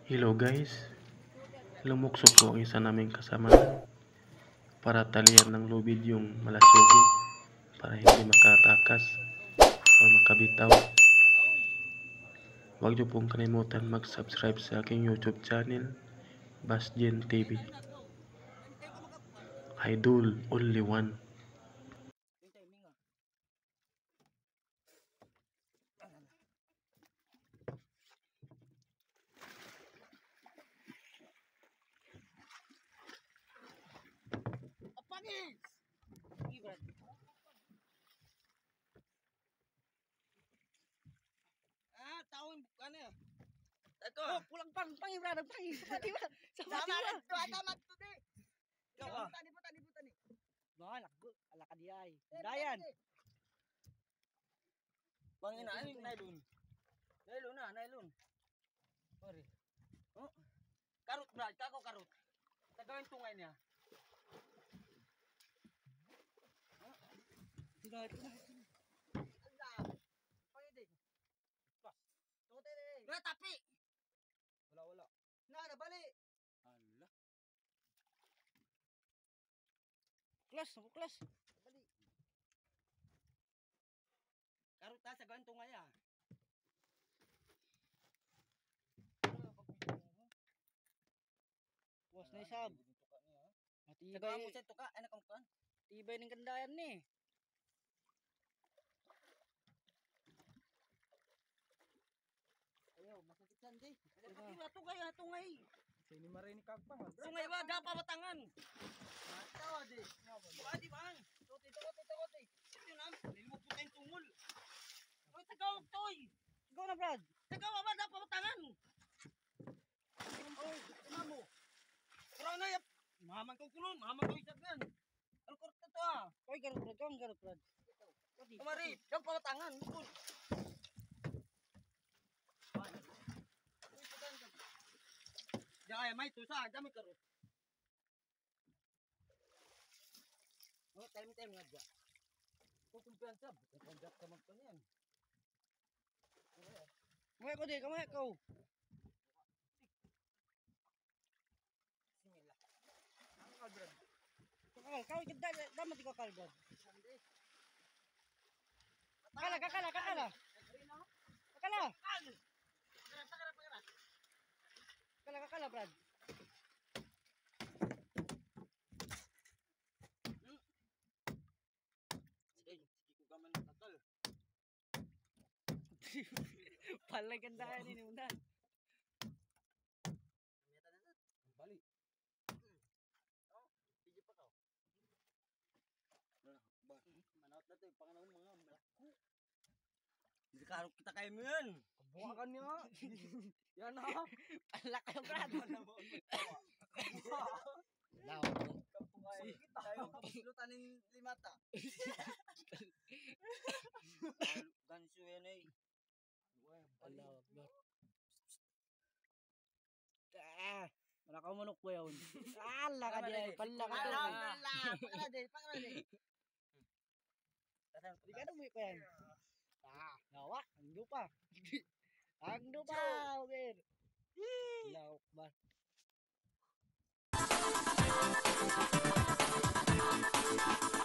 Hello guys, lumukso po ang isa naming kasamahan para talian ng lubid yung malasugi para hindi makatakas o makabitaw. Huwag niyo pong kalimutan mag-subscribe sa aking YouTube channel, Basjen TV. Idol only one. Tahun bukan ya? Ito. Oh, pulang pang ibrad, pang di ba? Sama tu atamat tu di. Tani putan. Nah, lagu ala kadiay. Dayan. Bang ina ani nailun. Nailun. Ori. Oh. Karut brad, kako karut. Tagawin tungay niya. Tidak. Wala tapi. Wala. Na bali. Allah. Kelas. Bali. Karut ta sa gantong aya. Was na isab. Matibay mo sa tuka, ana kang kan. Tibay ning kandayan ni. Sandi. Tungay. Sini mare ni kagpang. Sungay ba dapa batangan. Tawa di. Di bang. Tote. Ito nam. Limo putain tungul. Oy tagaw toy. Tagaw na brad. Tagaw ba dapa batangan. Oy, mamo. Kurang na yap. Mahamang ko kulon, mahamang ko isagyan. Al korte to ah. Oy garot brad. Mari, dapa batangan. Jangan mai tu sah, jangan terus. Oh, time ngajak. Kau kumpulan sab, konjak sama kalian. Kamu kau. Bismillah. Angkat brad. Kau kita dapat tiga kali brad. Kakala. Kakala brad. Sige ko gaman takal. Palay gandahan ini undan. Balik. Oh, sige pa kau. Manot na to, panganong mga malaku. Hindi karok kita kayo mo yan. Kabuhakan niya. Yan ha. Palak kayo brad. Law. Kampungay. Tayo kapulutan ng limata. Gansu yan eh. Allah. Wala ka manok po yun. Allah ka di. Palak ka to. Pakala di. Di ka dumi pa yan. Nawa. Ang dupa. Okay. Allahu Akbar.